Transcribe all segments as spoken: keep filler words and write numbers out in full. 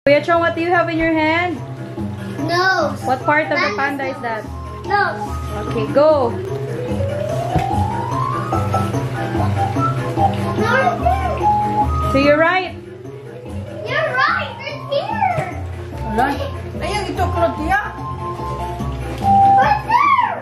Kuya Chong, what do you have in your hand? Nose. What part of the panda is that? Nose. Okay, go. No, right there. To your right. You're right. Right here. Wala. Ayan, ito kulot niya. Right there.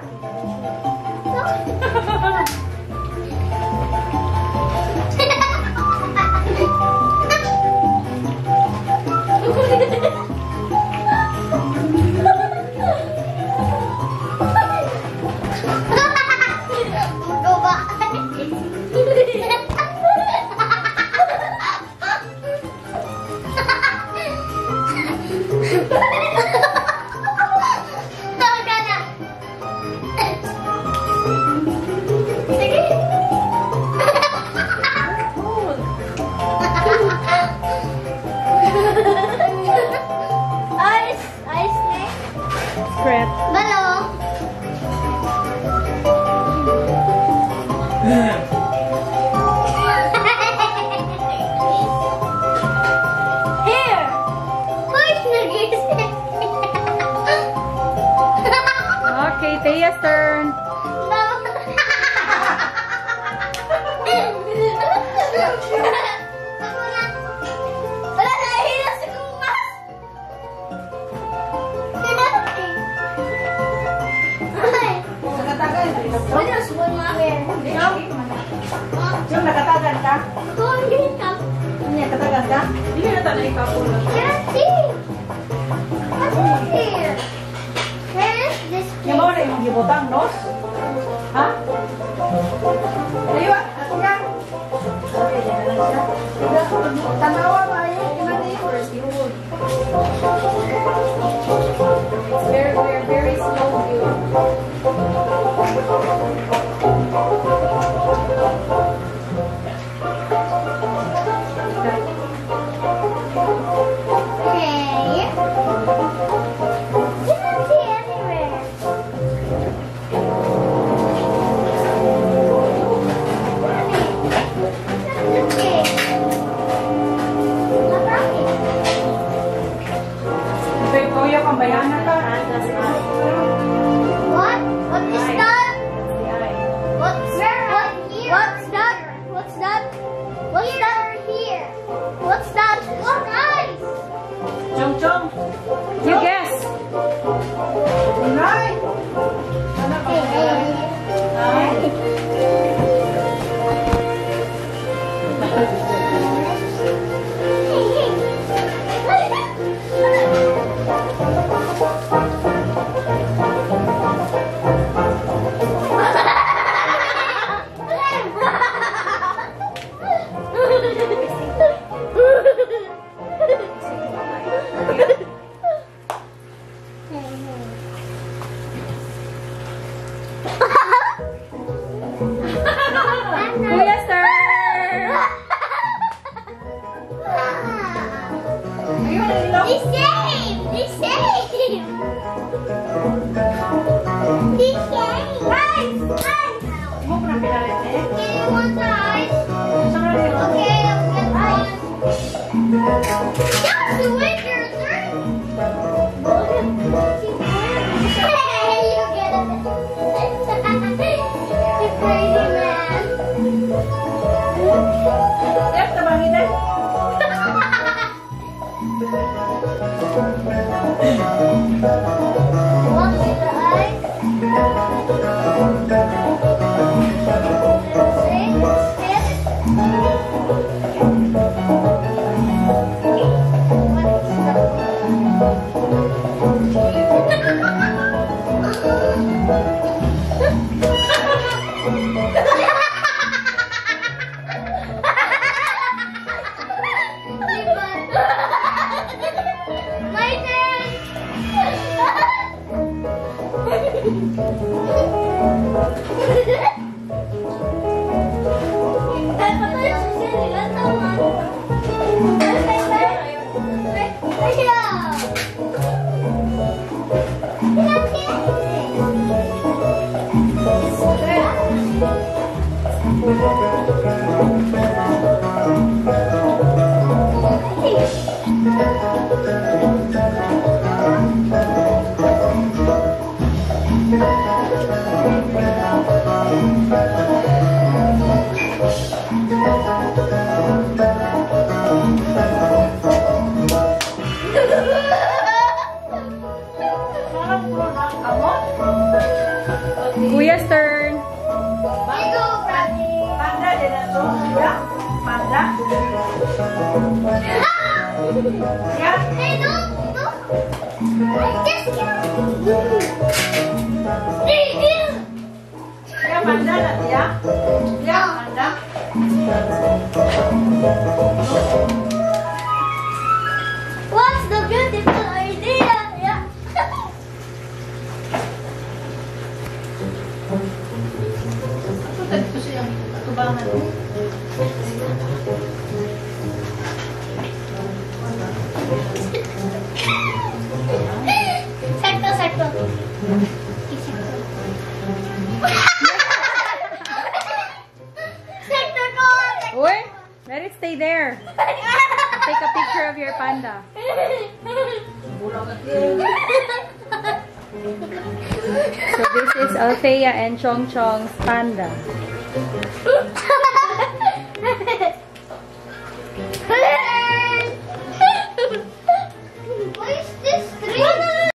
Go back. Ice, ice snake. Scrat. Balong. Here. Who's nag-isip? Okay, Thea's turn. Wala na, hila si Kumas. Ay. Nakatagan. Wala na, suwan mo ako yan. Yung nakatagan ka? Ito, hindi ka. Ano yan, katagan ka? Hindi na tayo ikapulo. Can't see. What's in here? Where is this Yung mga na yung gibutang, nos? Ha? Ayun, ako nga. Okay, yan na lang siya. Tanawa ba yun? Yung mga neighbors, yung wood. It's very, very, very slow view. Okay. Can't see anywhere. Okay. Ito yung kuya, pambayana ka. What? What is that? What's what? What's that? What's that? What's that here? What's that? What eyes? Chong chong. You guess. Right. Ano ka? Ay. Kuya's turn. Ayun, ang ilaw. The same! The same! The same! Guys! Guys! Mo ko na pinalit eh. Okay, you want the ice? Saan na yun? Okay, I'll get one. Yes, the wait your turn! Hey, you get it! You crazy man! Yes, tabangin eh. Want the ice? Thank you. Kuya's turn. Panda din na to. Ya? Panda? Ya? Hey, look, look. Just Ya, panda na ya? Ya, panda? What's the beautiful idea? Yeah. Ito siya. Tubangan. Sakto, sakto. Sakto ko. Uy, let it stay there. Take a picture of your panda. So this is Althea and Chong Chong's panda.